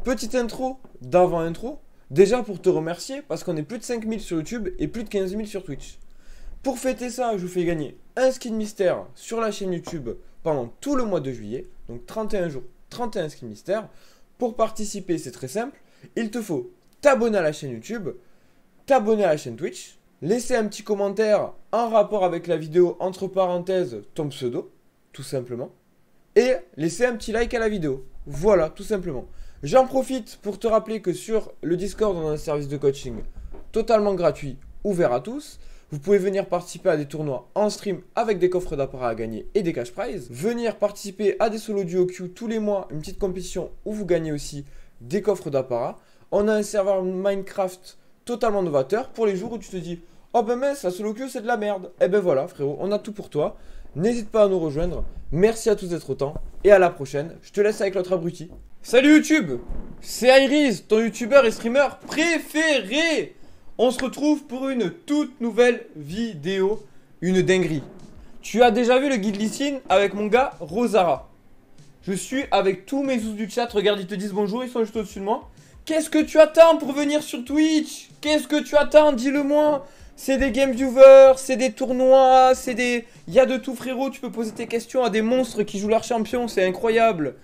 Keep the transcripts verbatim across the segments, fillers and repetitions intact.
petite intro d'avant-intro. Déjà pour te remercier parce qu'on est plus de cinq mille sur YouTube et plus de quinze mille sur Twitch. Pour fêter ça, je vous fais gagner un skin mystère sur la chaîne YouTube pendant tout le mois de juillet. Donc trente et un jours, trente et un skins mystères. Pour participer, c'est très simple. Il te faut t'abonner à la chaîne YouTube, t'abonner à la chaîne Twitch, laisser un petit commentaire en rapport avec la vidéo, entre parenthèses, ton pseudo, tout simplement. Et laisser un petit like à la vidéo. Voilà, tout simplement. J'en profite pour te rappeler que sur le Discord, on a un service de coaching totalement gratuit, ouvert à tous. Vous pouvez venir participer à des tournois en stream avec des coffres d'apparat à gagner et des cash prizes. Venir participer à des solos duo queue tous les mois, une petite compétition où vous gagnez aussi des coffres d'apparat. On a un serveur Minecraft totalement novateur pour les jours où tu te dis « Oh ben mince, la solo queue c'est de la merde !» Et ben voilà frérot, on a tout pour toi. N'hésite pas à nous rejoindre. Merci à tous d'être autant et à la prochaine. Je te laisse avec l'autre abruti. Salut YouTube, c'est Iris, ton youtubeur et streamer préféré. On se retrouve pour une toute nouvelle vidéo, une dinguerie. Tu as déjà vu le guide Lee avec mon gars Rosara. Je suis avec tous mes sous du chat, regarde ils te disent bonjour, ils sont juste au-dessus de moi. Qu'est-ce que tu attends pour venir sur Twitch? Qu'est-ce que tu attends? Dis-le-moi. C'est des game viewers, c'est des tournois, c'est des... Il y a de tout frérot, tu peux poser tes questions à des monstres qui jouent leur champion, c'est incroyable.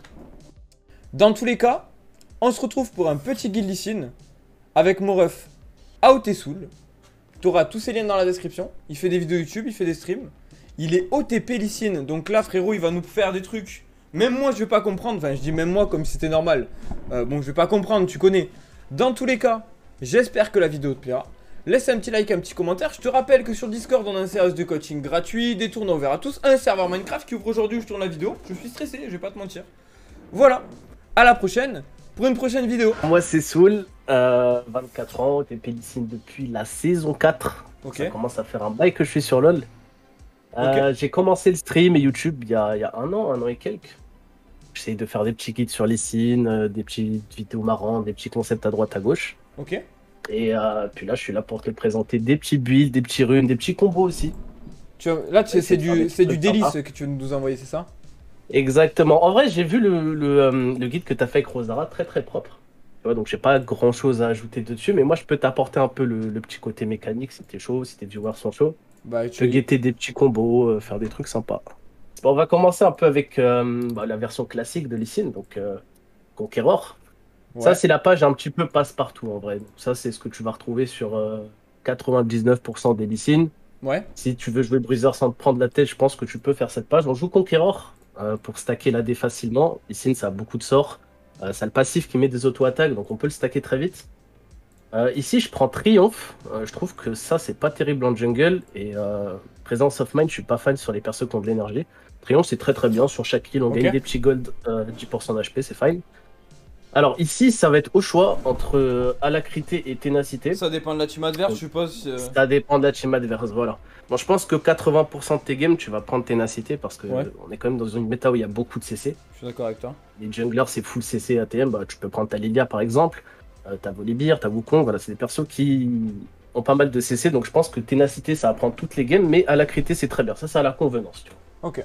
Dans tous les cas, on se retrouve pour un petit guide Lee avec mon ref Aotesoul. Tu auras tous ces liens dans la description. Il fait des vidéos YouTube, il fait des streams. Il est O T P Lee, donc là frérot il va nous faire des trucs. Même moi je vais pas comprendre, enfin je dis même moi comme si c'était normal. Euh, bon je vais pas comprendre, tu connais. Dans tous les cas, j'espère que la vidéo te plaira. Laisse un petit like, un petit commentaire. Je te rappelle que sur Discord on a un service de coaching gratuit, des tournois ouverts à tous, un serveur Minecraft qui ouvre aujourd'hui où je tourne la vidéo. Je suis stressé, je vais pas te mentir. Voilà, à la prochaine pour une prochaine vidéo. Moi c'est Soul, euh, vingt-quatre ans, O T P Lee depuis la saison quatre. Ok. Ça commence à faire un bail que je suis sur LoL. Euh, Ok. J'ai commencé le stream et YouTube il y, a, il y a un an, un an et quelques. J'essaye de faire des petits guides sur Lee Sin, euh, des petites vidéos marrantes, des petits concepts à droite à gauche. Ok. Et euh, puis là je suis là pour te présenter des petits builds, des petits runes, des petits combos aussi. Tu vois, là c'est Essayer de faire du, des c'est du trucs délice sympas. que tu veux nous envoyer, c'est ça? Exactement. En vrai, j'ai vu le, le, euh, le guide que tu as fait avec Rosara, très très propre. Tu vois, donc j'ai pas grand chose à ajouter dessus, mais moi je peux t'apporter un peu le, le petit côté mécanique si t'es chaud, si tes viewers sont chauds. Bah Je peux tu... guetter des petits combos, euh, faire des trucs sympas. Bon, on va commencer un peu avec euh, bah, la version classique de Lee Sin, donc euh, Conqueror. Ça, Ouais. c'est la page un petit peu passe-partout en vrai. Donc, ça, c'est ce que tu vas retrouver sur euh, quatre-vingt-dix-neuf pour cent des Lee Sin. Ouais. Si tu veux jouer Bruiser sans te prendre la tête, je pense que tu peux faire cette page. On joue Conqueror euh, pour stacker l'A D facilement. Lee Sin, ça a beaucoup de sorts. Euh, ça a le passif qui met des auto-attaques, donc on peut le stacker très vite. Euh, ici, je prends Triomphe. Euh, je trouve que ça, c'est pas terrible en jungle. Et euh, Presence of Mind, je suis pas fan sur les persos qui ont de l'énergie. Triomphe, c'est très très bien. Sur chaque kill, on Ok. gagne des petits gold, euh, dix pour cent d'H P, c'est fine. Alors ici, ça va être au choix entre euh, Alacrité et Ténacité. Ça dépend de la team adverse, je suppose. euh, Ça dépend de la team adverse, voilà. Bon, je pense que quatre-vingts pour cent de tes games, tu vas prendre Ténacité parce que Ouais. euh, on est quand même dans une méta où il y a beaucoup de C C. Je suis d'accord avec toi. Les junglers, c'est full C C A T M. Bah, tu peux prendre ta Lilia par exemple. Euh, t'as Volibear, t'as Wukong. Voilà, c'est des persos qui ont pas mal de C C. Donc je pense que Ténacité, ça va prendre toutes les games. Mais Alacrité, c'est très bien. Ça, c'est à la convenance. Tu vois. Ok.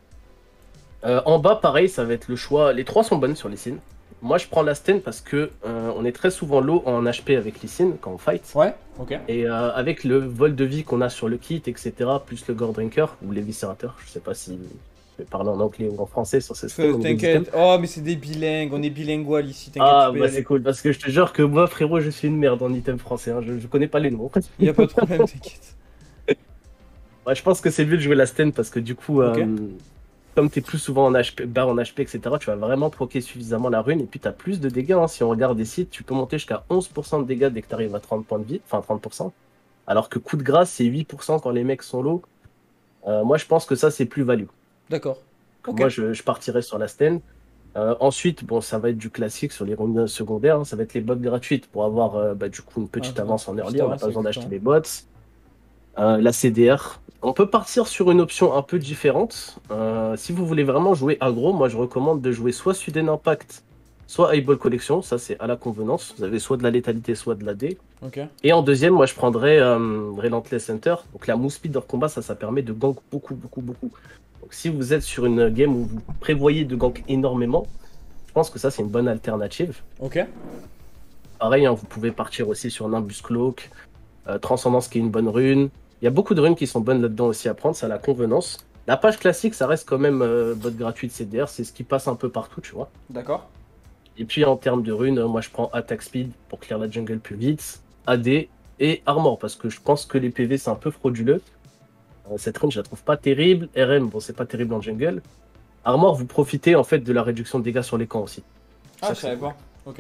Euh, en bas, pareil, ça va être le choix. Les trois sont bonnes sur Lee Sin. Moi, je prends la Sten parce que euh, on est très souvent low en H P avec Lee Sin quand on fight. Ouais. Ok. Et euh, avec le vol de vie qu'on a sur le kit, et cetera, plus le Gore Drinker ou l'éviscérateur, je sais pas si je vais parler en anglais ou en français sur ce Feu, stream. T'inquiète. Oh mais c'est des bilingues, on est bilingual ici. T'inquiète. Ah, tu peux y bah aller. c'est cool, parce que je te jure que moi, frérot, je suis une merde en item français, hein, je, je connais pas les noms. Y a pas de problème, t'inquiète. Ouais, je pense que c'est mieux de jouer la Sten parce que du coup, Ok. euh, comme t'es plus souvent en H P, bas en H P, et cetera, tu vas vraiment proquer suffisamment la rune et puis t'as plus de dégâts. Hein. Si on regarde des sites, tu peux monter jusqu'à onze pour cent de dégâts dès que t'arrives à trente points de vie, enfin trente pour cent. Alors que coup de grâce, c'est huit pour cent quand les mecs sont low. Euh, moi, je pense que ça, c'est plus value. D'accord. Ok. Moi, je, je partirais sur la Sten. Euh, ensuite, bon, ça va être du classique sur les runes secondaires. Hein. Ça va être les bots gratuites pour avoir euh, bah, du coup une petite Ah, avance en petite early. On n'a avance, pas besoin d'acheter exactement. des bots. Euh, la C D R. On peut partir sur une option un peu différente. Euh, si vous voulez vraiment jouer aggro, moi je recommande de jouer soit Sudden Impact, soit Eyeball Collection. Ça, c'est à la convenance. Vous avez soit de la létalité, soit de l'A D. Ok. Et en deuxième, moi je prendrais euh, Relentless Hunter. Donc la move speed hors combat, ça, ça permet de gank beaucoup, beaucoup, beaucoup. Donc si vous êtes sur une game où vous prévoyez de gank énormément, Je pense que ça, c'est une bonne alternative. Ok. Pareil, hein, vous pouvez partir aussi sur Nimbus Cloak, euh, Transcendance qui est une bonne rune. Il y a beaucoup de runes qui sont bonnes là-dedans aussi à prendre, ça a la convenance. La page classique, ça reste quand même euh, bot gratuit de C D R, c'est ce qui passe un peu partout, tu vois. D'accord. Et puis en termes de runes, euh, moi je prends Attack Speed pour clear la jungle plus vite, A D et Armor, parce que je pense que les P V c'est un peu frauduleux. Euh, cette rune, je la trouve pas terrible. R M, bon, c'est pas terrible en jungle. Armor, vous profitez en fait de la réduction de dégâts sur les camps aussi. Ah, Ça, je savais c'est- pas. Ok.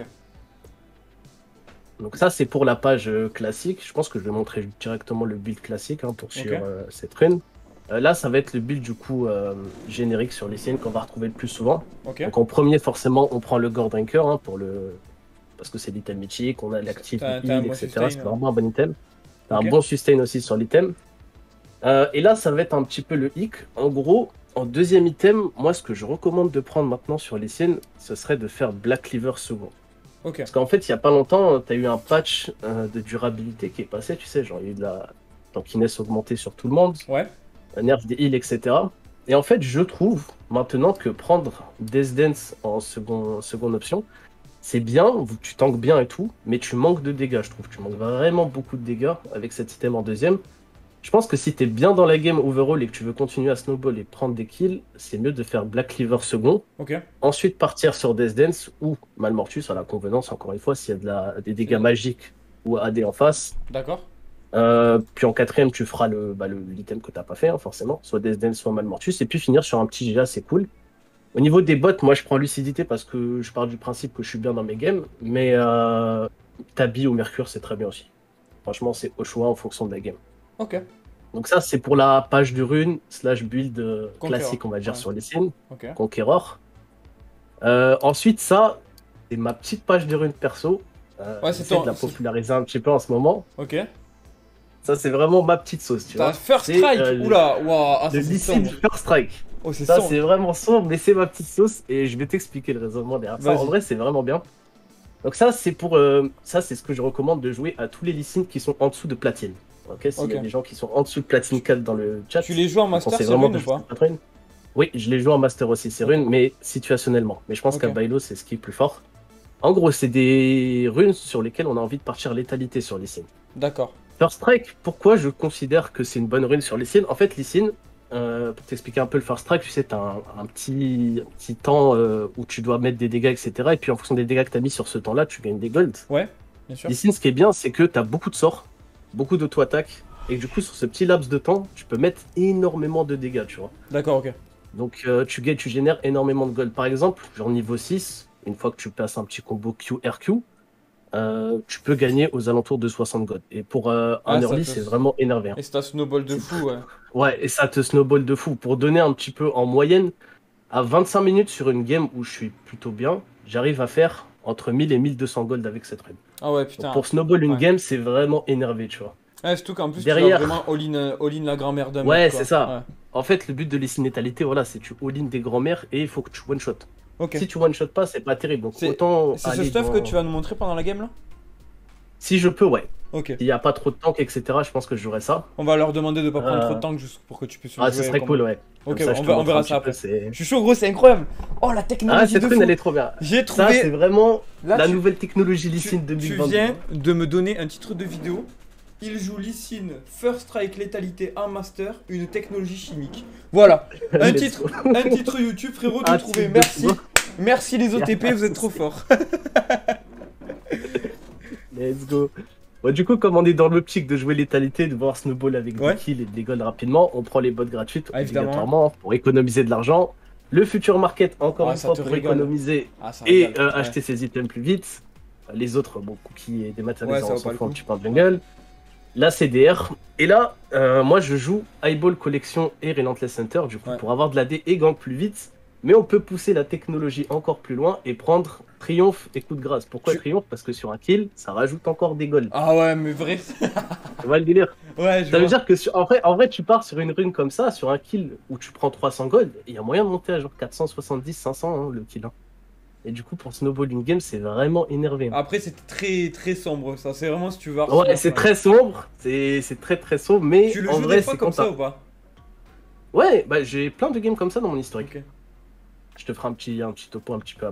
Donc ça, c'est pour la page euh, classique. Je pense que je vais montrer directement le build classique hein, pour suivre Ok. euh, cette rune. Euh, là, ça va être le build du coup euh, générique sur les scènes qu'on va retrouver le plus souvent. Ok. Donc en premier, forcément, on prend le Gore Drinker hein, pour le... parce que c'est l'item mythique, on a l'active T'as- heal, t'as un bon et cetera. sustain, C'est hein. vraiment un bon item. T'as Ok. un bon sustain aussi sur l'item. Euh, et là, ça va être un petit peu le hic. En gros, en deuxième item, moi, ce que je recommande de prendre maintenant sur les scènes, ce serait de faire Black Cleaver second. Ok. Parce qu'en fait, il y a pas longtemps, tu as eu un patch euh, de durabilité qui est passé, tu sais, genre il y a eu de la tankiness augmentée sur tout le monde, Ouais. un nerf des heals, et cetera. Et en fait, je trouve maintenant que prendre Death Dance en second, seconde option, c'est bien, vous- tu tankes bien et tout, mais tu manques de dégâts, je trouve. Tu manques vraiment beaucoup de dégâts avec cet item en deuxième. Je pense que si tu es bien dans la game overall et que tu veux continuer à snowball et prendre des kills, c'est mieux de faire Black Cleaver second. Ok. Ensuite, partir sur Death Dance ou Malmortus à la convenance, encore une fois, s'il y a de la, des dégâts magiques ou A D en face. D'accord. Euh, puis en quatrième, tu feras le, bah, le- l'item que tu n'as pas fait, hein, forcément, soit Death Dance, soit Malmortus. Et puis finir sur un petit G A, c'est cool. Au niveau des bots, moi je prends Lucidité parce que je pars du principe que je suis bien dans mes games. Mais euh, Tabi ou Mercure, c'est très bien aussi. Franchement, c'est au choix en fonction de la game. Ok. Donc ça, c'est pour la page de rune slash build euh, Conqueror, classique, on va dire, ouais. sur les signes. Ok. Conqueror. Euh, ensuite, ça, c'est ma petite page de rune perso. Euh, Ouais, c'est j'essaie ton- de la c'est- populariser un petit peu en ce moment. Ok. Ça, c'est vraiment ma petite sauce, tu T'as vois. First C'est, Strike. euh, Oula. Waouh. Ah, ça Le c'est Lysine sombre. First Strike. Oh, c'est Ça, sombre. c'est vraiment sombre, mais c'est ma petite sauce et je vais t'expliquer le raisonnement derrière ça. Vas-y. En vrai, c'est vraiment bien. Donc ça, c'est pour euh, ça, c'est ce que je recommande de jouer à tous les Lysines qui sont en dessous de platine. Ok, s'il y a Ok. des gens qui sont en dessous de platine quatre dans le chat, Tu les joues en je master, conseille c'est vraiment rune de ou jouer pas? cette rune. Oui, je les joue en master aussi, ces runes, mais situationnellement. Mais je pense Ok. qu'à Bailo, c'est ce qui est plus fort. En gros, c'est des runes sur lesquelles on a envie de partir létalité sur Lysine. D'accord. First Strike, pourquoi je considère que c'est une bonne rune sur Lysine? En fait, Lysine, euh, pour t'expliquer un peu le First Strike, tu sais, t'as un, un petit, un petit temps euh, où tu dois mettre des dégâts, et cetera. Et puis en fonction des dégâts que tu as mis sur ce temps-là, tu gagnes des golds. Ouais. Bien sûr. Lysine, ce qui est bien, c'est que tu as beaucoup de sorts, beaucoup d'auto-attaques. Et du coup, sur ce petit laps de temps, tu peux mettre énormément de dégâts, tu vois. D'accord. Ok. Donc euh, tu, gagnes- tu génères énormément de gold. Par exemple, genre niveau six, une fois que tu passes un petit combo Q R Q, euh, tu peux gagner aux alentours de soixante gold. Et pour euh, un Ah, ça early, te- c'est vraiment énervé. Et c'est un snowball de C'est fou, ouais. Ouais, et ça te snowball de fou. Pour donner un petit peu en moyenne, à vingt-cinq minutes sur une game où je suis plutôt bien, j'arrive à faire entre mille et mille deux cents gold avec cette rune. Ah ouais, Donc, putain. pour snowball une Ouais. game, c'est vraiment énervé, tu vois. Ouais, surtout qu'en plus, Derrière- tu vas vraiment all-in euh, all-in la grand-mère d'un Ouais, mec, quoi. c'est ça. Ouais. En fait, le but de Lysine Létalité, voilà, c'est tu all-in des grands-mères et il faut que tu one-shot. Ok. Si tu one-shot pas, c'est pas terrible. Donc C'est- autant C'est ce aller stuff dans- que tu vas nous montrer pendant la game là? Si je peux, ouais. Ok. S'il n'y a pas trop de tank, et cetera, je pense que je jouerai ça. On va leur demander de pas prendre Euh, trop de temps juste pour que tu puisses Ah, jouer ce serait comme- cool, ouais. Ok, Comme ça, je on, te va- on montre verra un ça petit peu, après. c'est- Je suis chaud, gros, c'est incroyable. Oh, la Ah, technologie cette de rune, fou. elle est trop bien. J'ai Ça, trouvé. c'est vraiment Là, la tu- nouvelle technologie Tu, Lysine tu deux mille vingt-deux. viens de me donner un titre de vidéo. Il joue Lysine First Strike Létalité en master, une technologie chimique. Voilà, un Let's titre, go. un titre YouTube, frérot, tout Un trouvé. titre de Merci, fou. merci les O T P, vous êtes trop forts. Let's go. Bon, du coup, comme on est dans l'optique de jouer létalité, de voir Snowball avec Ouais. des kills et des golds rapidement, on prend les bots gratuites Ah, évidemment. obligatoirement pour économiser de l'argent. Le future market, encore Ouais, une ça fois, te pour régale. économiser Ah, ça et régale. euh, Ouais. acheter ses items plus vite. Les autres, bon, cookies et Ouais, dématérialisés, ça on vaut s'en pas le fout un coup. petit peu en jungle. La C D R. Et là, euh, moi, je joue Eyeball Collection et Relentless Center, du coup, Ouais. pour avoir de la D et gank plus vite. Mais on peut pousser la technologie encore plus loin et prendre Triomphe et Coup de Grâce. Pourquoi Tu- Triomphe? Parce que sur un kill, ça rajoute encore des golds. Ah ouais, mais vrai. Tu vois le délire? Ouais, je Ça veut vois. dire que sur- en, vrai, en vrai, tu pars sur une rune comme ça, sur un kill où tu prends trois cents gold, il y a moyen de monter à genre quatre cent soixante-dix, cinq cents hein, le kill. hein. Et du coup, pour Snowballing Game, c'est vraiment énervé. hein. Après, c'est très très sombre ça. C'est vraiment si tu veux. Ouais, c'est très sombre, c'est c'est très très sombre, mais Tu le en joues vrai, des fois c'est comme comme ça ça. ou pas? Ouais, bah j'ai plein de games comme ça dans mon historique. Ok. Je te ferai un petit, un petit topo un petit peu après.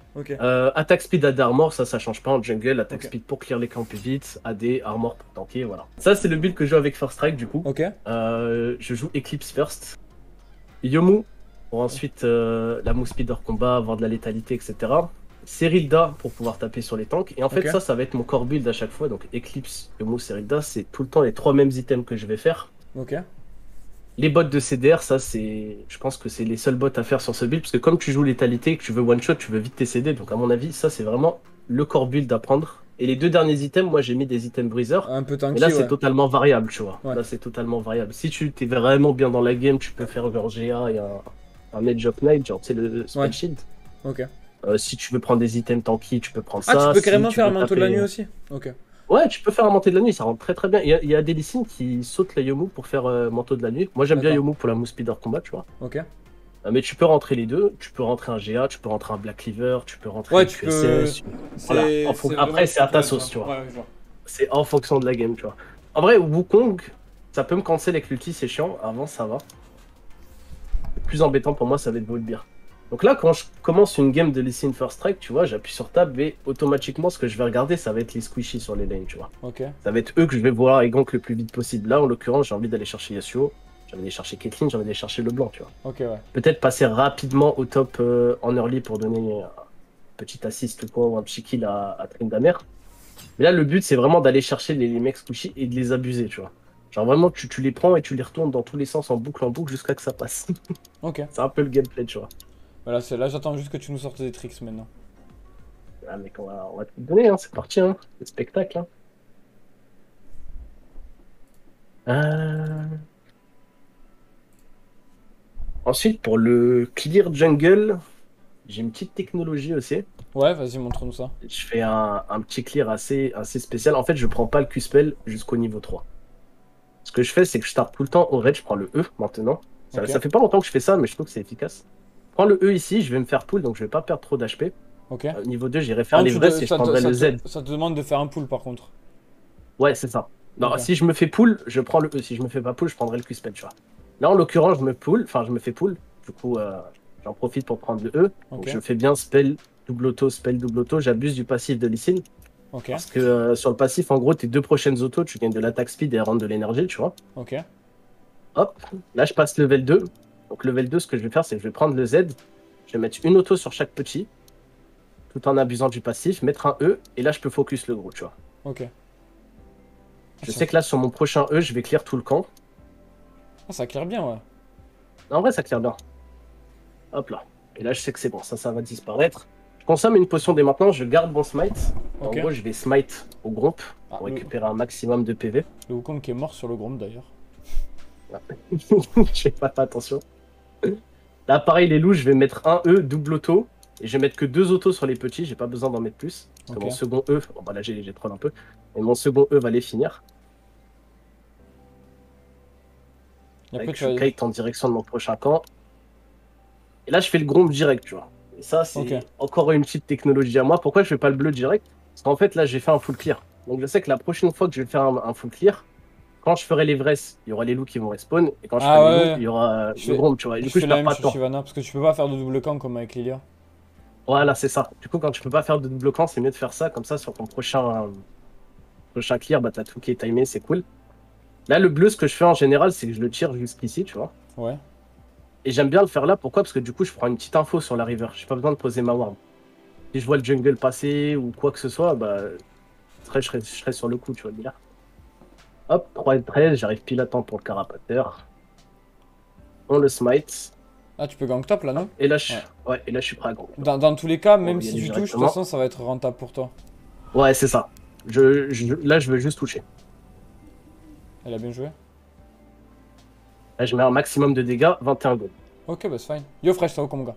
Ok. Euh, attack speed, A D, armor, ça, ça change pas en jungle. Attack Ok. speed pour clear les camps plus vite. A D, armor pour tanker, voilà. Ça, c'est le build que je joue avec First Strike, du coup. Ok. Euh, je joue Eclipse first. Yomu, pour ensuite euh, la move speed hors combat, avoir de la létalité, et cetera. Serilda pour pouvoir taper sur les tanks. Et en fait, Ok. ça, ça va être mon core build à chaque fois. Donc Eclipse, Yomu, Serilda, c'est tout le temps les trois mêmes items que je vais faire. Ok. Les bots de C D R, ça, c'est. Je pense que c'est les seuls bots à faire sur ce build. Parce que comme tu joues létalité et que tu veux one shot, tu veux vite tes C D. Donc, à mon avis, ça, c'est vraiment le core build à prendre. Et les deux derniers items, moi, j'ai mis des items briseurs. Un peu Et tanky, là, c'est ouais. totalement variable, tu vois. Ouais. Là, c'est totalement variable. Si tu t'es vraiment bien dans la game, tu peux faire genre G A et un, un Edge of Night, genre, tu sais, le Spell Ouais. Shield. Ok. Euh, si tu veux prendre des items tanky, tu peux prendre Ah, ça. tu peux Si carrément tu faire un veux manteau de la taper- nuit aussi. Ok. Ouais, tu peux faire un manteau de la nuit, ça rentre très très bien. Il y a, il y a des Lee Sin qui sautent la Yomu pour faire euh, manteau de la nuit. Moi, j'aime bien D'accord. Yomu pour la move speed hors combat, tu vois. Ok. Euh, mais tu peux rentrer les deux. Tu peux rentrer un G A, tu peux rentrer un Black Cleaver, tu peux rentrer Ouais, un tu Q S S. peux. Voilà. C'est. En fon- c'est Après, vraiment c'est à ta culturel, sauce, ça. tu vois. Ouais, je vois. C'est en fonction de la game, tu vois. En vrai, Wukong, ça peut me cancel avec l'ulti, c'est chiant. Avant, ça va. Le plus embêtant pour moi, ça va être Volibear. Donc là, quand je commence une game de Lee Sin First Strike, tu vois, j'appuie sur Tab et automatiquement, ce que je vais regarder, ça va être les squishies sur les lanes, tu vois. Ok. Ça va être eux que je vais voir et gank le plus vite possible. Là, en l'occurrence, j'ai envie d'aller chercher Yasuo, j'ai envie d'aller chercher Caitlyn, j'ai envie d'aller chercher LeBlanc, tu vois. Ok, ouais. Peut-être passer rapidement au top euh, en early pour donner un petit assist ou quoi, ou un petit kill à, à Tryndamere. Mais là, le but, c'est vraiment d'aller chercher les, les mecs squishy et de les abuser, tu vois. Genre vraiment, tu, tu les prends et tu les retournes dans tous les sens en boucle en boucle jusqu'à que ça passe. Ok. C'est un peu le gameplay, tu vois. Voilà, c'est là, j'attends juste que tu nous sortes des tricks maintenant. Ah, mec, on va, on va te donner, hein, c'est parti, hein. C'est le spectacle. Hein. Euh, Ensuite, pour le clear jungle, j'ai une petite technologie aussi. Ouais, vas-y, montre-nous ça. Je fais un, un petit clear assez, assez spécial. En fait, je prends pas le Q-spell jusqu'au niveau trois. Ce que je fais, c'est que je start tout le temps au red, je prends le E maintenant. Ça, Ok. ça fait pas longtemps que je fais ça, mais je trouve que c'est efficace. Je prends le E ici, je vais me faire pull, donc je vais pas perdre trop d'H P. Ok. Euh, niveau deux, j'irai faire Ah, les tu vrais te- et je ça, te, prendrai ça le Z. te- ça te demande de faire un pull par contre. Ouais, c'est ça. Non, Ok. si je me fais pull, je prends le E. Si je me fais pas pull, je prendrai le Q-spell, tu vois. Là, en l'occurrence, je me pull, enfin, je me fais pull. Du coup, euh, j'en profite pour prendre le E. Donc, Ok. je fais bien spell, double auto, spell, double auto. J'abuse du passif de Lee Sin. Ok. Parce que euh, sur le passif, en gros, tes deux prochaines autos, tu gagnes de l'attaque speed et elles rendent de l'énergie, tu vois. Ok. Hop, là, je passe level deux. Donc, level deux, ce que je vais faire, c'est que je vais prendre le Z. Je vais mettre une auto sur chaque petit, tout en abusant du passif, mettre un E. Et là, je peux focus le gros, tu vois. Ok. Je Ça- sais que là, sur mon prochain E, je vais clear tout le camp. Ah, ça claire bien, ouais. En vrai, ça clear bien. Hop là. Et là, je sais que c'est bon, ça, ça va disparaître. Je consomme une potion dès maintenant, je garde mon smite. Ok. En gros, je vais smite au groupe Ah, pour le, récupérer un maximum de P V. le Wukong qui est mort sur le Grom d'ailleurs. Je fais pas attention. Là, pareil, les loups, je vais mettre un E, double auto. Et je vais mettre que deux autos sur les petits, j'ai pas besoin d'en mettre plus. Parce Ok. que mon second E, bon bah là j'ai j'ai troll un peu. Et mon second E va les finir. Et après, Avec tu vas... je kite en direction de mon prochain camp. Et là, je fais le gromp direct, tu vois. Et ça, c'est Ok. encore une petite technologie à moi. Pourquoi je fais pas le bleu direct? Parce qu'en fait, là, j'ai fait un full clear. Donc, je sais que la prochaine fois que je vais faire un, un full clear, quand je ferai les vrais, il y aura les loups qui vont respawn. Et quand je Ah ferai ouais, les ouais. loups, il y aura euh, Je le fais- gromp, tu vois. Et Je du coup, fais je la perds même pas de sur temps. Shyvana parce que tu peux pas faire de double camp comme avec Lilia. Voilà, c'est ça. Du coup, quand tu peux pas faire de double camp, c'est mieux de faire ça. Comme ça, sur ton prochain, euh, prochain clear, bah, t'as tout qui est timé, c'est cool. Là, le bleu, ce que je fais en général, c'est que je le tire jusqu'ici, tu vois. Ouais. Et j'aime bien le faire là, pourquoi? Parce que du coup, je prends une petite info sur la river. J'ai pas besoin de poser ma ward. Si je vois le jungle passer ou quoi que ce soit, bah, je serai, je serai, je serai sur le coup, tu vois, là. Hop, trois et treize, j'arrive pile à temps pour le carapateur. On le smite. Ah, tu peux gank top là, non? Et là, je, Ouais. ouais, et là, je suis prêt à gros. Dans, dans tous les cas, On même va y si aller tu touches, de toute directement. façon, ça va être rentable pour toi. Ouais, c'est ça. Je, je- là, je veux juste toucher. Elle a bien joué. Là, je mets un maximum de dégâts, vingt et un gold. Ok, bah c'est fine. Yo, fresh, ça va comme gars.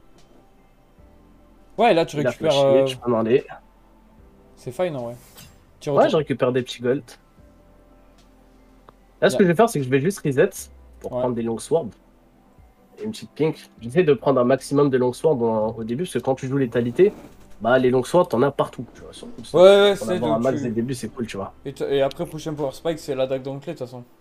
Ouais, là, tu Il a récupères. flashé, euh, je peux en aller. C'est fine en vrai. Tu Ouais, retournes- je récupère des petits gold. Là, ce Yeah. que je vais faire, c'est que je vais juste reset pour Ouais. prendre des longs swords. Et une petite pink. J'essaie de prendre un maximum de longs swords en- au début, parce que quand tu joues létalité, bah les longs swords, t'en as partout. Tu vois, surtout, Ouais, ouais, pour c'est avoir un donc max tu- dès le début, c'est cool, tu vois. Et, t- et après, prochain Power Spike, c'est la dague d'enclé de toute façon.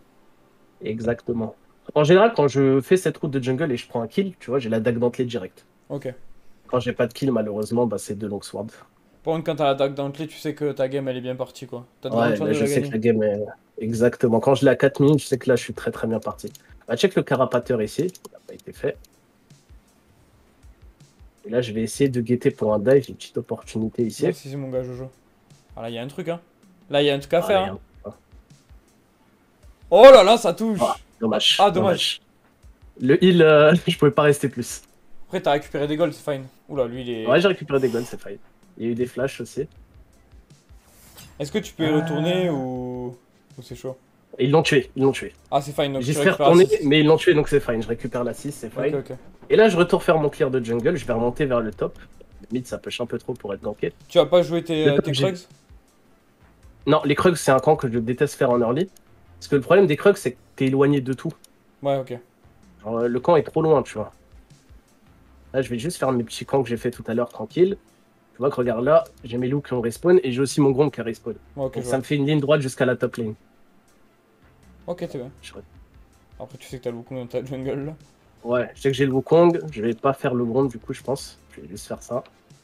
Exactement. En général, quand je fais cette route de jungle et je prends un kill, tu vois, j'ai la dague dentelée direct. Ok. Quand j'ai pas de kill, malheureusement, bah, c'est deux longsword. Par contre, quand t'as l'attaque d'entrée, tu sais que ta game elle est bien partie quoi. T'as de grandes Ouais, chances là, de je la sais que gagner. la game est... Exactement. Quand je l'ai à quatre minutes, je sais que là, je suis très très bien parti. Bah, check le carapateur ici. Il n'a pas été fait. Et là, je vais essayer de guetter pour un dive. J'ai une petite opportunité ici. Merci, c'est mon gars Jojo. Ah là, il y a un truc hein. Là, il y a un truc à Ah, faire hein. rien. Oh là là, ça Ah, touche. dommage. Ah, dommage. Dommage. Le heal, euh, je pouvais pas rester plus. Après, t'as récupéré des golds, c'est fine. Oula, lui il Ouais, est. j'ai récupéré des golds, c'est fine. Il y a eu des flashs aussi. Est-ce que tu peux y retourner Ah. ou. Ou c'est chaud? Et ils l'ont tué, ils l'ont tué. Ah, c'est fine, donc J'y tu serais récupères la retourné, six. mais ils l'ont tué, donc c'est fine. Je récupère la six, c'est Ok, fine. ok. Et là, je retourne faire mon clear de jungle. Je vais remonter vers le top. Mid, ça push un peu trop pour être ganké. Tu vas pas jouer tes, Le euh, top, tes j'ai- Krugs? Non, les Krugs, c'est un camp que je déteste faire en early. Parce que le problème des Krugs, c'est que t'es éloigné de tout. Ouais, ok. Genre, euh, le camp est trop loin, tu vois. Là, je vais juste faire mes petits camps que j'ai fait tout à l'heure tranquille. Tu vois que regarde là, j'ai mes loups qui ont respawn et j'ai aussi mon Grom qui a respawn. Ouais, ok, Donc je ça vois. me fait une ligne droite jusqu'à la top lane. Ok, t'es bien. Je- Après, tu sais que t'as beaucoup dans ta jungle là. Ouais, je sais que j'ai le Wukong, je vais pas faire le Grom du coup, je pense. Je vais juste faire ça.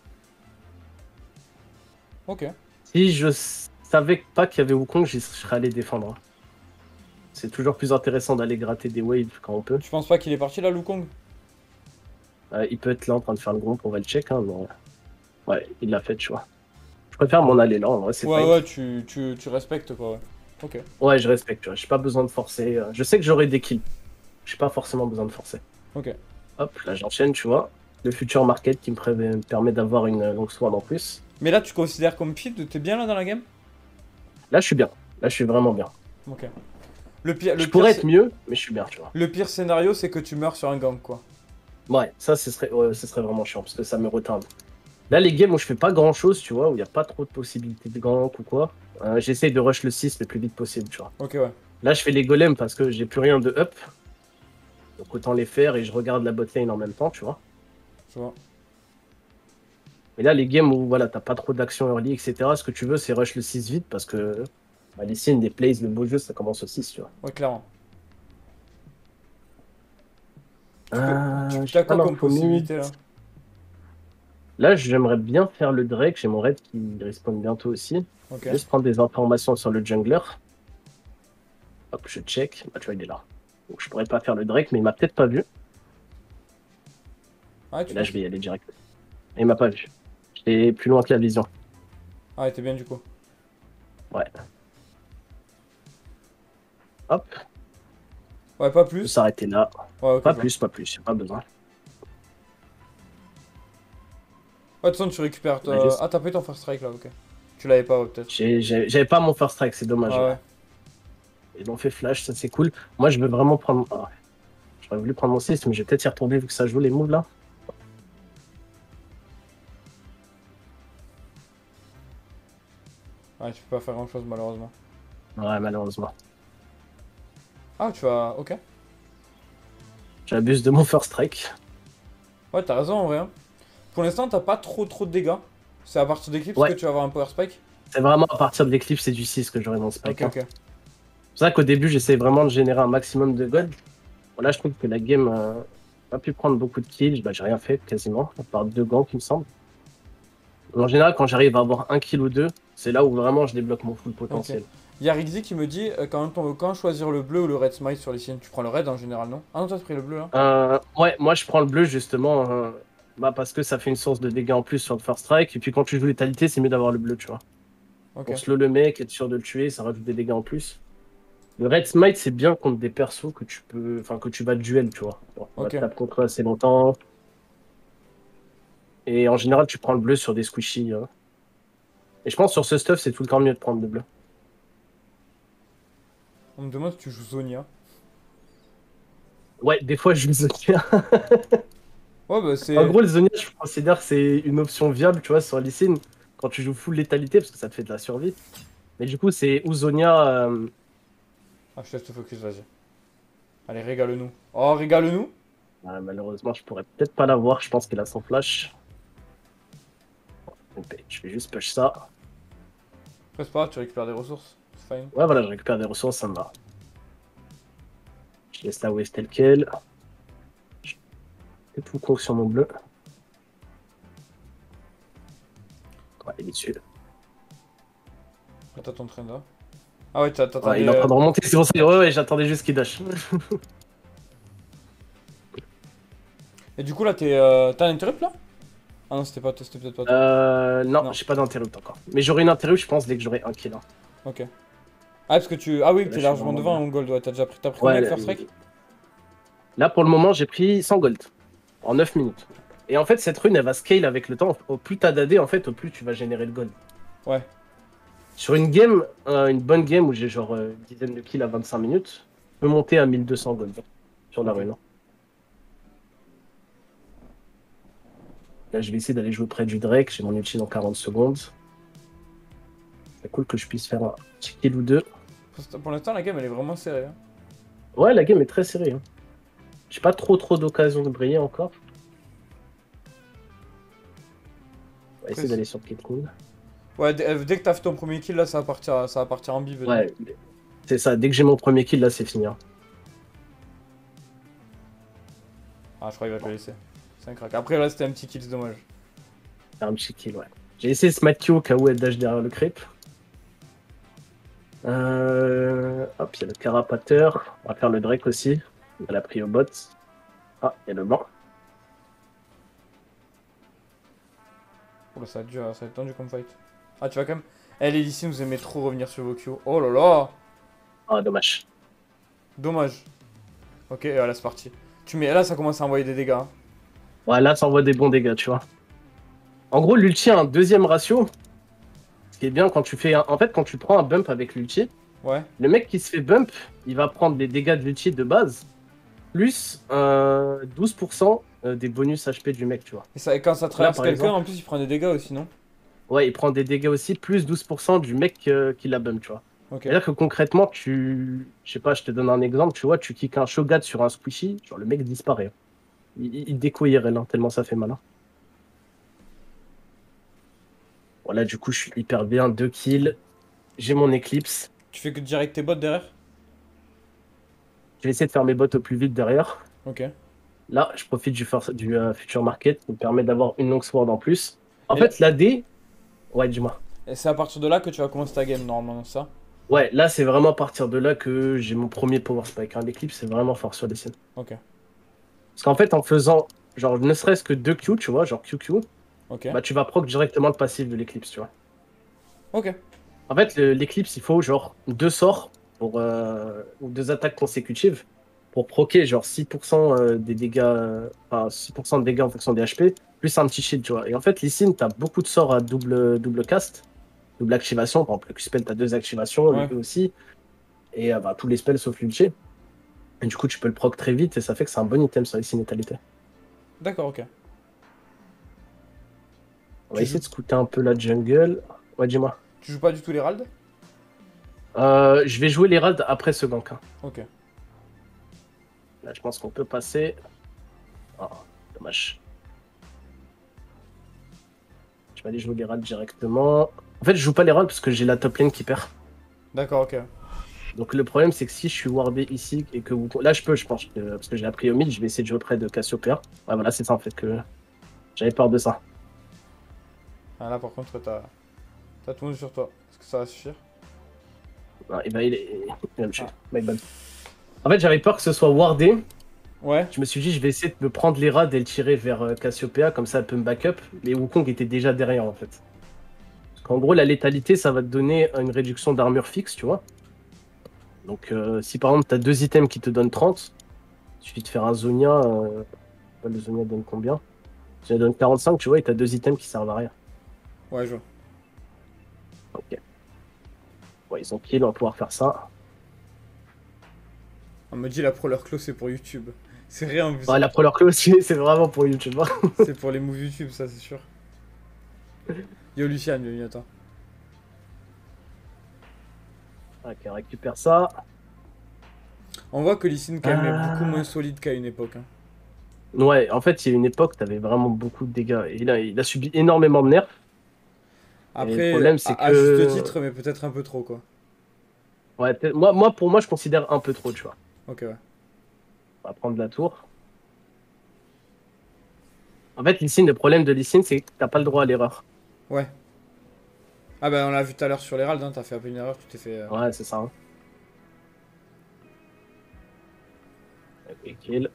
Ok. Si je savais pas qu'il y avait Wukong, j'y serais allé défendre. C'est toujours plus intéressant d'aller gratter des waves quand on peut. Tu penses pas qu'il est parti là, Wukong? Euh, il peut être là en train de faire le Grom, on va le check. Hein, mais... Ouais, il l'a fait, tu vois. Je préfère m'en aller là, en vrai, c'est Ouais, fine. ouais, tu, tu, tu respectes quoi, ouais. Ok. Ouais, je respecte, tu vois. J'ai pas besoin de forcer. euh, Je sais que j'aurai des kills. J'ai pas forcément besoin de forcer. Ok. Hop, là j'enchaîne, tu vois. Le future market qui me pré- me permet d'avoir une longsword en plus. Mais là, tu considères comme pile, t'es bien là dans la game? Là, je suis bien. Là, je suis vraiment bien. Ok. Le pire, le Je pire, pourrais c'est- être mieux, mais je suis bien, tu vois. le pire scénario, c'est que tu meurs sur un gank quoi. Ouais, ça, ce serait, ouais, ce serait vraiment chiant parce que ça me retarde. Là, les games où je fais pas grand chose, tu vois, où il n'y a pas trop de possibilités de gank ou quoi, euh, j'essaye de rush le six le plus vite possible, tu vois. Ok, ouais. Là, je fais les golems parce que j'ai plus rien de up. Donc autant les faire et je regarde la botlane en même temps, tu vois. Je vois. Mais là, les games où voilà, t'as pas trop d'action early, et cetera, ce que tu veux, c'est rush le six vite parce que bah, les signes, des plays, le beau jeu, ça commence au six, tu vois. Ouais, clairement. Tu peux... Euh, tu- j'ai T'as pas quoi comme l'info mid. possibilité là? Là, j'aimerais bien faire le Drake. J'ai mon raid qui respawn bientôt aussi. Ok. Juste prendre des informations sur le jungler. Hop, je check. Bah, tu vois, il est là. Donc, je pourrais pas faire le Drake, mais il m'a peut-être pas vu. Ah, Et tu là, penses- je vais y aller direct. Et il m'a pas vu. J'étais plus loin que la vision. Ah, t'es bien du coup. Ouais. Hop, Ouais, pas je peux plus. s'arrêter là. Ouais, ok. Pas je vois. plus, pas plus. Y'a pas besoin. Ouais, de toute façon, tu récupères. ta- Ouais, juste- Ah, t'as pas eu ton first strike là, ok. Tu l'avais pas, ouais, peut-être. J'ai- j'ai- J'avais pas mon first strike, c'est dommage. Ah, ouais. Ils l'ont fait flash, ça c'est cool. Moi, je veux vraiment prendre. Ah, j'aurais voulu prendre mon six, mais je vais peut-être y retourner vu que ça joue les moves là. Ouais, tu peux pas faire grand chose malheureusement. Ouais, malheureusement. Ah, tu vas. Ok. J'abuse de mon first strike. Ouais, t'as raison en vrai. hein. Pour l'instant, t'as pas trop trop de dégâts. C'est à partir d'Eclipse Ouais. que tu vas avoir un power spike. C'est vraiment à partir de l'éclipse et du six que j'aurai mon spike. Ok, hein. ok. C'est pour ça qu'au début, j'essaie vraiment de générer un maximum de gold. Bon, là, je trouve que la game euh, pas pu prendre beaucoup de kills. Bah, j'ai rien fait quasiment, à part deux ganks, il me semble. En général, quand j'arrive à avoir un kill ou deux, c'est là où vraiment je débloque mon full potentiel. Y'a Rixi qui me dit euh, quand, on- quand choisir le bleu ou le red smite sur les signes. Tu prends le red en général, non? Ah non, toi, t'as pris le bleu là. Euh, ouais, moi je prends le bleu justement euh, bah, parce que ça fait une source de dégâts en plus sur le first strike. Et puis quand tu joues létalité, c'est mieux d'avoir le bleu, tu vois. Ok. Pour slow le mec, être sûr de le tuer, ça rajoute des dégâts en plus. Le red smite, c'est bien contre des persos que tu peux, enfin que tu vas duel, tu vois. Genre, on va Ok. te taper contre eux assez longtemps. Et en général, tu prends le bleu sur des squishies. hein. Et je pense sur ce stuff, c'est tout le temps mieux de prendre le bleu. On me demande si tu joues Zonia. Ouais, des fois je joue Zonia. Ouais, bah c'est. En gros, le Zonia, je considère que c'est une option viable, tu vois, sur Lee Sin, quand tu joues full létalité, parce que ça te fait de la survie. Mais du coup, c'est ou Zonia. euh, Ah, je te laisse te focus, vas-y. Allez, régale-nous. Oh, régale-nous. ouais, malheureusement, je pourrais peut-être pas l'avoir, je pense qu'il a son flash. Ok, je vais juste push ça. Après, c'est pas grave, tu récupères des ressources. C'est fine. Ouais, voilà, je récupère des ressources, ça me va. Je laisse la wave telle quelle. Je fais tout con sur mon bleu. Il est dessus. Là, t'as ton train là. Ah ouais, t'as- Ouais, t'attendais. il est en train euh, de remonter, c'est pour ça. Ouais, ouais, j'attendais juste qu'il dash. Et du coup, là, t'es. Euh... T'as un interrupt là? Ah non, c'était pas... c'était peut-être pas toi. Euh, non, Non, j'ai pas d'interrupt encore. Mais j'aurai une interrupt, je pense, dès que j'aurai un kill, hein. ok. Ah, parce que tu. Ah oui, Là, t'es je suis largement vraiment devant bien. en gold, ouais. T'as déjà pris. T'as pris combien Ouais, avec là, First Strike? là, pour le moment, j'ai pris cent gold en neuf minutes. Et en fait, cette rune, elle va scale avec le temps. Au plus t'as d'A D, en fait, au plus tu vas générer le gold. Ouais. Sur une game, euh, une bonne game où j'ai genre euh, une dizaine de kills à vingt-cinq minutes, je peux monter à mille deux cents gold sur la Ok. rune, hein. Là, je vais essayer d'aller jouer près du Drake. J'ai mon ulti dans quarante secondes. C'est cool que je puisse faire un petit kill ou deux. Pour l'instant, la game, elle est vraiment serrée, hein. Ouais, la game est très serrée, hein. J'ai pas trop trop d'occasion de briller encore. On va essayer d'aller sur Caitlyn. Ouais, dès euh, dès que t'as fait ton premier kill, là, ça va partir, ça va partir en bive. non Ouais, c'est ça. Dès que j'ai mon premier kill, là, c'est fini, hein. Ah, je crois qu'il va te le laisser. C'est un crack. Après, là, c'était un petit kill, c'est dommage. Un petit kill, ouais. J'ai essayé de smite Q au cas où elle dash derrière le creep. Euh... Hop, il y a le carapateur. On va faire le Drake aussi. Elle a pris au bot. Ah, il y a le blanc. Oula, ça va être dur, ça va être tendu comme fight. Ah, tu vas quand même. Eh, les lycéens, vous aimez trop revenir sur vos Q. Oh là là! Ah, dommage. Dommage. Ok, et là, c'est parti. Tu mets... Là, ça commence à envoyer des dégâts, hein. Ouais, là, ça envoie des bons dégâts, tu vois. En gros, l'ulti a un deuxième ratio. Ce qui est bien quand tu fais un... En fait, quand tu prends un bump avec l'ulti, Ouais. le mec qui se fait bump, il va prendre les dégâts de l'ulti de base, plus euh, douze pour cent des bonus H P du mec, tu vois. Et, ça... et quand ça Là, traverse par quelqu'un, exemple, en plus, il prend des dégâts aussi, non? ouais, il prend des dégâts aussi, plus douze pour cent du mec euh, qui l'a bump, tu vois. Ok. C'est-à-dire que concrètement, tu... Je sais pas, je te donne un exemple, tu vois, tu kicks un Shogat sur un squishy, genre le mec disparaît. Il, il il déco I R L, hein, tellement ça fait mal, hein. Voilà, du coup, je suis hyper bien, deux kills. J'ai mon Eclipse. Tu fais que direct tes bots derrière? Je vais essayer de faire mes bots au plus vite derrière. Ok. Là, je profite du, for- du euh, Future Market qui me permet d'avoir une longsword en plus. En Et là- fait, l'A D... Ouais, dis-moi. Et c'est à partir de là que tu vas commencer ta game, normalement, ça? Ouais, là, c'est vraiment à partir de là que j'ai mon premier Power Spike, hein. L'Eclipse, c'est vraiment fort sur les scènes. Ok. Parce qu'en fait, en faisant, genre, ne serait-ce que deux Q, tu vois, genre Q Q, Ok. bah, tu vas proc directement le passif de l'Eclipse, tu vois. Ok. En fait, le- l'Eclipse, il faut, genre, deux sorts pour, euh, ou deux attaques consécutives pour proquer, genre, six pour cent euh, des dégâts, euh, enfin, six pour cent de dégâts en fonction des H P, plus un petit shield, tu vois. Et en fait, Lee Sin, t'as beaucoup de sorts à double, double cast, double activation. Par exemple, le Q-Spell, t'as deux activations, Ouais. le E aussi, et euh, bah, tous les spells sauf l'ulti. Et du coup, tu peux le proc très vite, et ça fait que c'est un bon item sur Lee Sin Létalité. D'accord, ok. On va Tu essayer joues... de scouter un peu la jungle. Ouais, dis-moi. tu joues pas du tout l'Herald? Euh, je vais jouer les raids après ce gank, hein. Ok. Là, je pense qu'on peut passer. Oh, dommage. Je vais aller jouer les raids directement. En fait, je joue pas les raids parce que j'ai la top lane qui perd. D'accord, ok. Donc le problème, c'est que si je suis wardé ici et que vous... Là, je peux, je pense, que- parce que j'ai appris au mid, je vais essayer de jouer près de Cassiopeia. Ouais, voilà, c'est ça en fait que j'avais peur de ça. Ah, là, par contre, t'as... T'as tout le monde sur toi. Est-ce que ça va suffire? Non, et ben, il est... il va me tuer. Ah. My bad. En fait, j'avais peur que ce soit wardé. Ouais. Je me suis dit, je vais essayer de me prendre les raids et le tirer vers euh, Cassiopeia, comme ça elle peut me backup. Mais Wukong était déjà derrière en fait. Parce qu'en gros, la létalité, ça va te donner une réduction d'armure fixe, tu vois. Donc, euh, si par exemple, tu as deux items qui te donnent trente, il suffit de faire un Zonia. Euh... Le Zonia donne combien? Zonia donne quarante-cinq, tu vois, et tu as deux items qui servent à rien. Ouais, je vois. Ok. Ouais, ils ont kill, on va pouvoir faire ça. On me dit la Pro Leur Claw, c'est pour YouTube. C'est rien en plus. Ouais, la Pro Leur Claw aussi, c'est vraiment pour YouTube, hein. C'est pour les moves YouTube, ça, c'est sûr. Yo, Lucian, bienvenue à toi. Ok, on récupère ça. On voit que Lee Sin, quand même, est Ah. beaucoup moins solide qu'à une époque, hein. Ouais, en fait, il y a une époque, t'avais vraiment beaucoup de dégâts. Et là, il a subi énormément de nerfs. Et le Après, problème, c'est à, à que- juste titre, mais peut-être un peu trop, quoi. Ouais, peut-être- moi, moi, pour moi, je considère un peu trop, tu vois. Ok, ouais. On va prendre la tour. En fait, Lee Sin, le problème de Lee Sin, c'est que t'as pas le droit à l'erreur. Ouais. Ah bah on l'a vu tout à l'heure sur l'Herald, hein, t'as fait un peu une erreur, tu t'es fait... euh, Ouais, c'est ça. Hein. Et kill.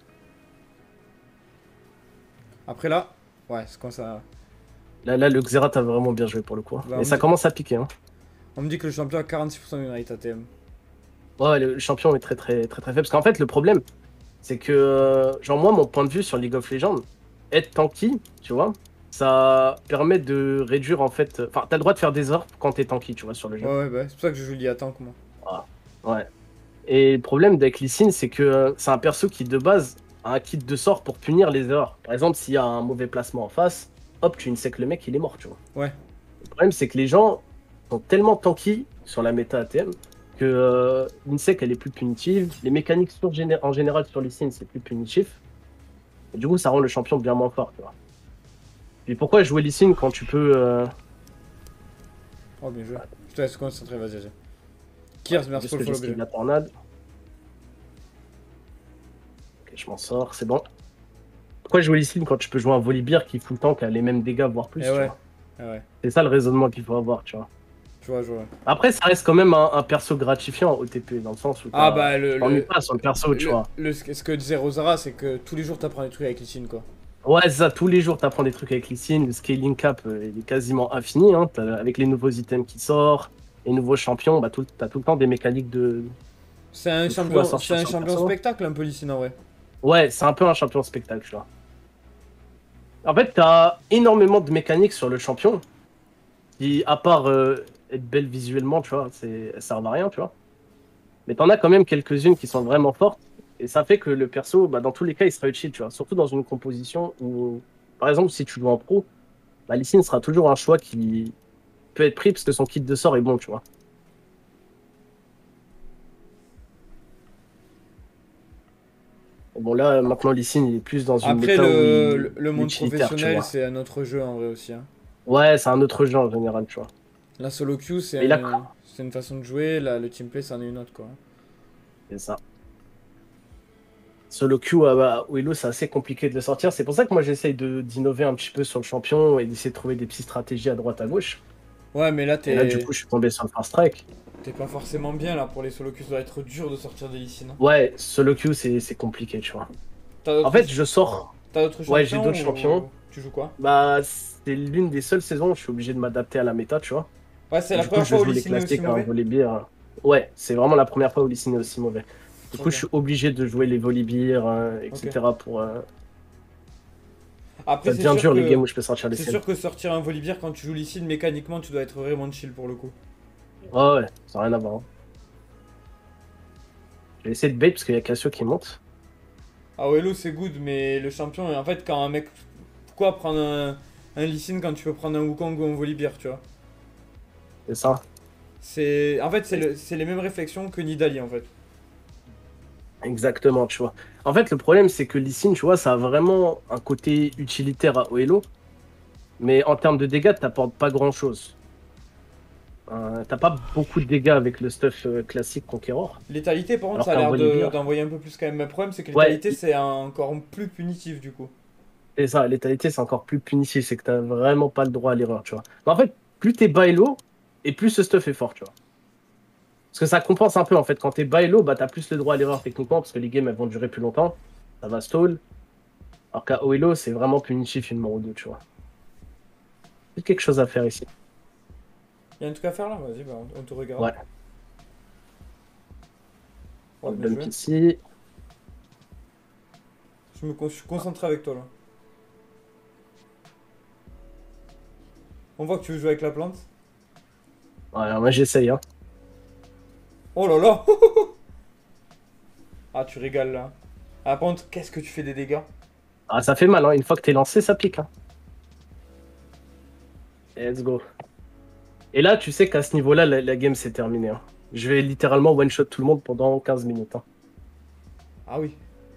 Après là, ouais, c'est quand ça... Là, là, le Xerath a vraiment bien joué pour le coup. Hein. Bah, Mais on, ça me... commence à piquer. Hein. on me dit que le champion a quarante-six pour cent de rate A T M. Ouais, le champion est très très très très faible. Parce qu'en fait, le problème, c'est que, euh, genre, moi, mon point de vue sur League of Legends, être tanky, tu vois, ça permet de réduire en fait. Enfin, t'as le droit de faire des erreurs quand t'es tanky, tu vois, sur le jeu. Ouais, ouais, bah, c'est pour ça que je joue l'I A tank, moi. Voilà. Ouais. Et le problème avec Lee Sin, c'est que euh, c'est un perso qui, de base, a un kit de sort pour punir les erreurs. Par exemple, s'il y a un mauvais placement en face, hop, tu insec le mec, il est mort, tu vois. Ouais. Le problème, c'est que les gens sont tellement tanky sur la méta A T M que euh, l'insec, elle est plus punitive. Les mécaniques sur géné- en général sur Lee Sin, c'est plus punitif. Et du coup, ça rend le champion bien moins fort, tu vois. Et pourquoi jouer Lee Sin quand tu peux... euh, Oh, bien joué. Je te laisse concentrer, vas-y, vas-y. Kiers, merci juste pour le que follow, j'esquive B G. la tornade. Ok, je m'en sors, c'est bon. Pourquoi jouer Lee Sin quand tu peux jouer un Volibear qui full tank a les mêmes dégâts, voire plus, Eh tu ouais. vois. Eh ouais. C'est ça le raisonnement qu'il faut avoir, tu vois. Je vois, je vois. Après, ça reste quand même un, un perso gratifiant au T P, dans le sens où Ah t'as- bah, le... tu t'ennuies le... pas sur le perso, tu Le, vois. le- ce que disait Rosara, c'est que tous les jours t'apprends des trucs avec Lichin, quoi. Ouais, c'est ça, tous les jours, t'apprends des trucs avec Lee Sin, le scaling cap, euh, il est quasiment infini, hein. T'as- Avec les nouveaux items qui sortent, les nouveaux champions, bah, tout, t'as tout le temps des mécaniques de, C'est un de fou à champion, c'est sortir un sur le champion perso. spectacle, un peu Lichin, en vrai. Ouais, c'est un peu un champion spectacle, tu vois. En fait, t'as énormément de mécaniques sur le champion, qui, à part euh, être belle visuellement, tu vois, c'est, elles servent à rien, tu vois. Mais t'en as quand même quelques-unes qui sont vraiment fortes. Et ça fait que le perso, bah, dans tous les cas, il sera utile, tu vois. Surtout dans une composition où, par exemple, si tu joues en pro, bah, Lee Sin sera toujours un choix qui peut être pris parce que son kit de sort est bon, tu vois. Et bon, là, maintenant, Lee Sin, il est plus dans une Après, méta où le, il le, le il est monde utilitaire, tu professionnel, vois. c'est un autre jeu, en vrai, aussi. Hein. Ouais, c'est un autre jeu en général, tu vois. La solo queue, c'est Mais là, un- c'est une façon de jouer, la, le teamplay, c'en est une autre, quoi. c'est ça. Solo queue à bah, Willow, c'est assez compliqué de le sortir. C'est pour ça que moi, j'essaye de d'innover un petit peu sur le champion et d'essayer de trouver des petites stratégies à droite à gauche. Ouais, mais là, Et là, du t'es coup, je suis tombé sur le Far Strike. t'es pas forcément bien, là, pour les solo queues. Ça doit être dur de sortir des Lichin. Hein. Ouais, solo queue, c'est c'est compliqué, tu vois. T'as En d'autres fait, je sors. t'as d'autres champions Ouais, j'ai d'autres ou- champions. Tu joues quoi? Bah, c'est l'une des seules saisons où je suis obligé de m'adapter à la méta, tu vois. Ouais, c'est Et la du coup, première je fois où joue les Lichin est aussi classiques, un mauvais? Volibear. Ouais, c'est vraiment la première fois où Lee Sin est aussi mauvais. Du coup, Ok. je suis obligé de jouer les Volibear, euh, et cetera. Pour, euh, Après, ça c'est devient sûr dur les que... games où je peux sortir les C'est scènes. sûr que sortir un Volibear quand tu joues Lichin, mécaniquement, tu dois être vraiment chill pour le coup. Ouais, ouais, ça n'a rien à voir. Hein. Je vais essayer de bait parce qu'il y a Cassio qui monte. Ah ouais, Hello c'est good, mais le champion, en fait, quand un mec. Pourquoi prendre un, un Lee Sin quand tu peux prendre un Wukong ou un Volibear, tu vois? C'est ça. C'est. En fait, c'est le- c'est les mêmes réflexions que Nidalee, en fait. Exactement, tu vois. En fait, le problème, c'est que Lee Sin, tu vois, ça a vraiment un côté utilitaire à Oelo. Mais en termes de dégâts, t'apportes pas grand-chose. Euh, T'as pas beaucoup de dégâts avec le stuff euh, classique Conqueror. Létalité, par contre, Alors ça a qu'un l'air de- Volibear, d'envoyer un peu plus quand même. Le problème, c'est que ouais, létalité, c'est encore plus punitif, du coup. c'est ça, létalité, c'est encore plus punitif. C'est que t'as vraiment pas le droit à l'erreur, tu vois. Mais en fait, plus t'es bas elo, et plus ce stuff est fort, tu vois. Parce que ça compense un peu, en fait. Quand t'es bas elo, bah t'as plus le droit à l'erreur techniquement, parce que les games, elles vont durer plus longtemps. Ça va stall. Alors qu'à haut elo, c'est vraiment punitif une mort ou deux, tu vois. Il y a quelque chose à faire ici. Y'a un truc à faire là? Vas-y, bah, on, on te regarde. Ouais. Oh, On bien dump joué. ici. Je me con- je suis concentré avec toi là. On voit que tu veux jouer avec la plante. Ouais, alors moi j'essaye, hein. Oh là là. Ah, tu régales là. Ah, par contre, qu'est-ce que tu fais des dégâts? Ah, ça fait mal, hein. Une fois que t'es lancé, ça pique, hein. Let's go. Et là, tu sais qu'à ce niveau-là, la, la game c'est terminé, hein. Je vais littéralement one-shot tout le monde pendant quinze minutes, hein. Ah oui.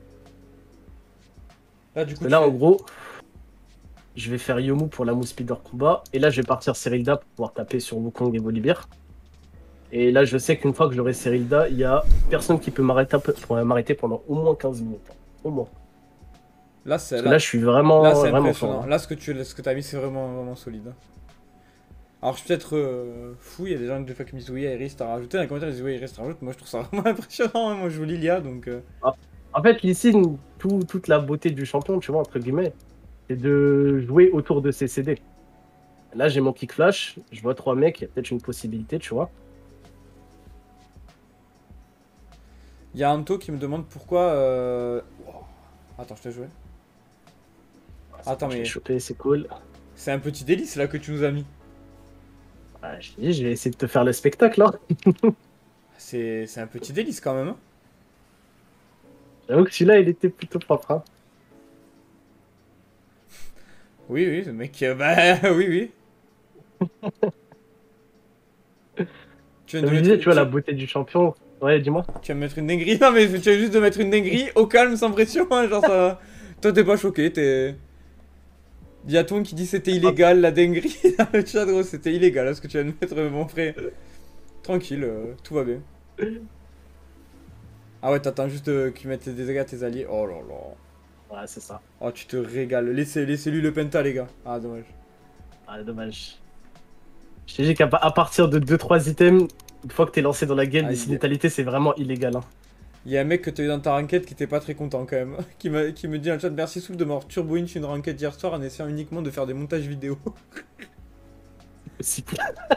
Là, du coup, Et tu là, en fais- gros, je vais faire Yomu pour la move speeder combat. Et là, je vais partir Serilda pour pouvoir taper sur Wukong et Volibear. Et là, je sais qu'une fois que j'aurai Serilda, il y a personne qui peut m'arrêter pour m'arrêter pendant au moins quinze minutes. hein. Au moins. Là, c'est Parce que là, là, je suis vraiment, là, c'est vraiment impressionnant. fort. hein. Là, ce que tu ce que t'as mis, c'est vraiment, vraiment solide. hein. Alors, je suis peut-être euh, fou, il y a des gens des fois qui me disent oui, Iris, t'as rajouté. Dans les commentaires, ils disent oui, Iris, t'as rajouté. Moi, je trouve ça vraiment impressionnant. Hein. Moi, je joue Lilia, donc. euh, Ah, en fait, Lee tout, toute la beauté du champion, tu vois, entre guillemets, c'est de jouer autour de ses C D. Là, j'ai mon kick flash, je vois trois mecs, il y a peut-être une possibilité, tu vois. Il y a Anto qui me demande pourquoi. euh, wow. Attends, je t'ai joué. Attends, Je l'ai mais chopé, c'est cool. c'est un petit délice là que tu nous as mis. Ah, je dis, je vais essayer de te faire le spectacle, hein. C'est c'est un petit délice quand même. Hein. J'avoue que celui-là, il était plutôt propre, hein. Oui, oui, ce mec. euh, bah, oui, oui. Tu viens de Comme je mettre. disais, tu vois, la Tu, beauté du champion. Ouais, dis-moi. tu viens de mettre une dinguerie. Non, mais tu viens juste de mettre une dinguerie au calme, sans pression. Hein, genre, ça. Toi, t'es pas choqué, t'es. Il y a tout le monde qui dit c'était Ah, illégal la dinguerie dans le chat, gros, c'était illégal hein, ce que tu viens de mettre, mon frère. Tranquille, euh, tout va bien. Ah ouais, t'attends juste euh, qu'ils mettent des dégâts à tes alliés. Oh là là. ouais, c'est ça. Oh, tu te régales. Laissez, laissez-lui le penta, les gars. Ah, dommage. Ah, dommage. Je t'ai dit qu'à pa- à partir de deux trois items, une fois que t'es lancé dans la game, Ah, les il y a- létalité, c'est vraiment illégal, hein. Il y a un mec que t'as eu dans ta ranked qui était pas très content quand même. Qui, m'a- qui me dit dans le chat merci Souffle de m'avoir turbo inch une ranked hier soir en essayant uniquement de faire des montages vidéo. Si-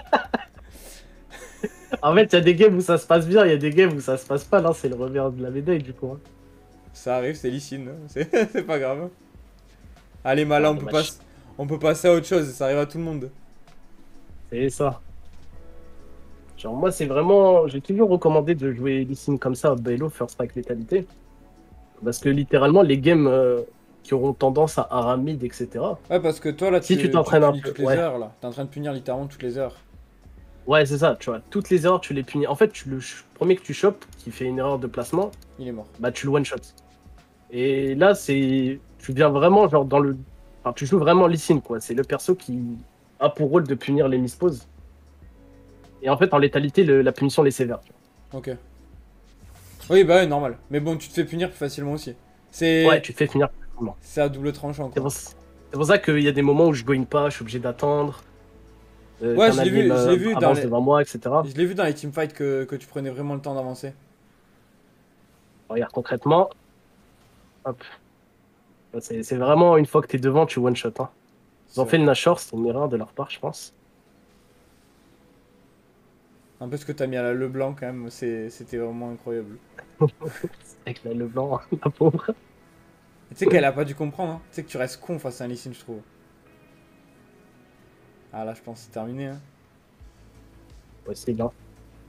En fait, il y a des games où ça se passe bien, il y a des games où ça se passe pas, là, c'est le revers de la médaille, du coup, hein. Ça arrive, c'est Licine. hein. C'est c'est pas grave. Allez, malin, Ah, on peut, pas, dommage. on peut passer à autre chose. Ça arrive à tout le monde. C'est ça. Genre, moi, c'est vraiment. J'ai toujours recommandé de jouer Lee Sin comme ça, Balo, First Strike Létalité. Parce que littéralement, les games euh, qui auront tendance à Aramid, et cetera. Ouais, parce que toi là, Si tu, tu tu t'entraînes un punis peu, toutes les ouais. heures là. T'es en train de punir littéralement toutes les heures. Ouais, c'est ça, tu vois. Toutes les erreurs, tu les punis. En fait, tu, le ch- premier que tu chopes, qui fait une erreur de placement, Il est mort. bah, tu le one-shot. Et là, c'est. Tu viens vraiment, genre, dans le. Enfin, tu joues vraiment Lee Sin, quoi. C'est le perso qui a pour rôle de punir les misposes. Et en fait, en létalité, le- la punition, elle est sévère. Ok. Oui, bah ouais, normal. Mais bon, tu te fais punir plus facilement aussi. C'est Ouais, tu te fais finir. c'est à double tranchant C'est quoi. pour, c'est pour ça qu'il y a des moments où je gagne pas, je suis obligé d'attendre. Euh, Ouais, qu'un je l'ai allié vu, je me- l'ai vu dans avance les... devant moi, et cetera. Je l'ai vu dans les teamfights que, que tu prenais vraiment le temps d'avancer. Regarde concrètement. Hop. C'est c'est vraiment une fois que t'es devant, tu one shot, hein. Ils ont C'est fait le Nashor, c'est une erreur de leur part, je pense. un peu ce que t'as mis à la Leblanc quand même, c'est- c'était vraiment incroyable. Avec la Leblanc, la pauvre. Et tu sais qu'elle a pas dû comprendre, hein. Tu sais que tu restes con face à un Lee Sin, je trouve. Ah là, je pense que c'est terminé. Hein. Possible, hein.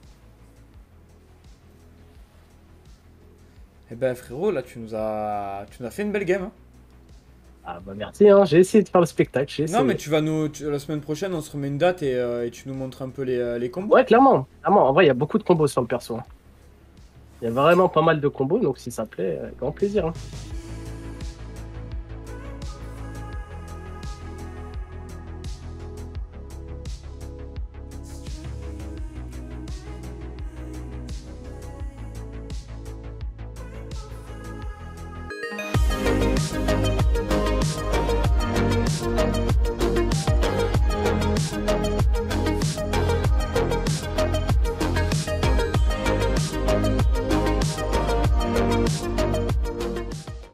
Eh ben frérot, là tu nous as, tu nous as fait une belle game. Hein. Ah bah merci, hein. J'ai essayé de faire le spectacle, j'ai essayé. Non mais tu vas nous, tu- la semaine prochaine on se remet une date et, euh, et tu nous montres un peu les, euh, les combos. Ouais, clairement. Clairement, en vrai, il y a beaucoup de combos sur le perso, hein. Il y a vraiment pas mal de combos, donc si ça plaît, euh, grand plaisir, hein.